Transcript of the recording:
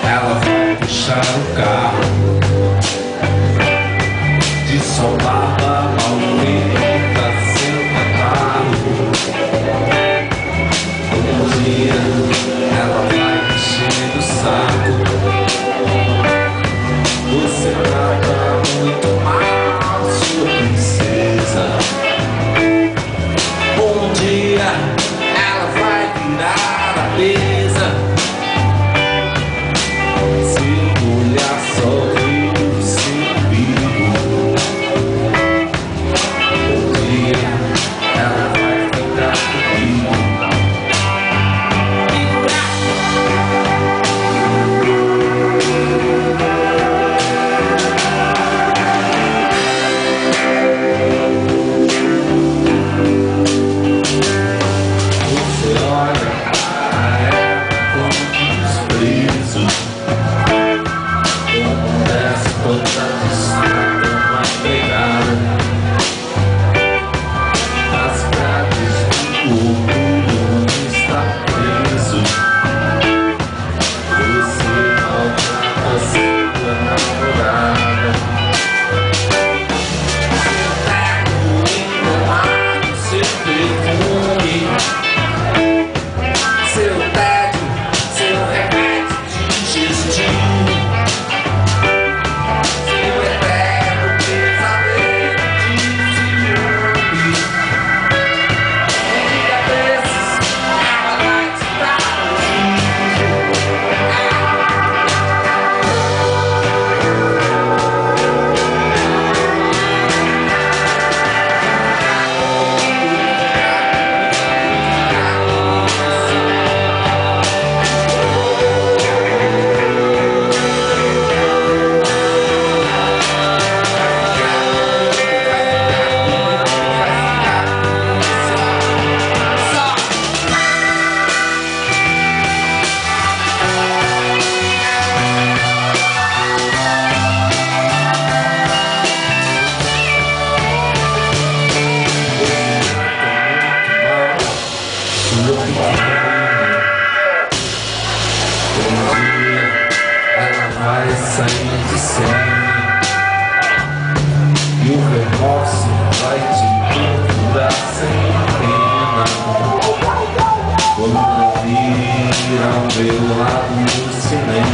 ela vai puxar o carro de sol, barba, malfeita, seu catarro. Um dia ela vai encher o saco. Você trata muito mal sua princesa. Um dia ela vai virar a mesa. Seu olhar sorriu sem perigo. Um dia ela vai ficar comigo. Ela vai sair de cena e o remorso vai te torturar sem pena. Quando não vir ao meu lado no cinema.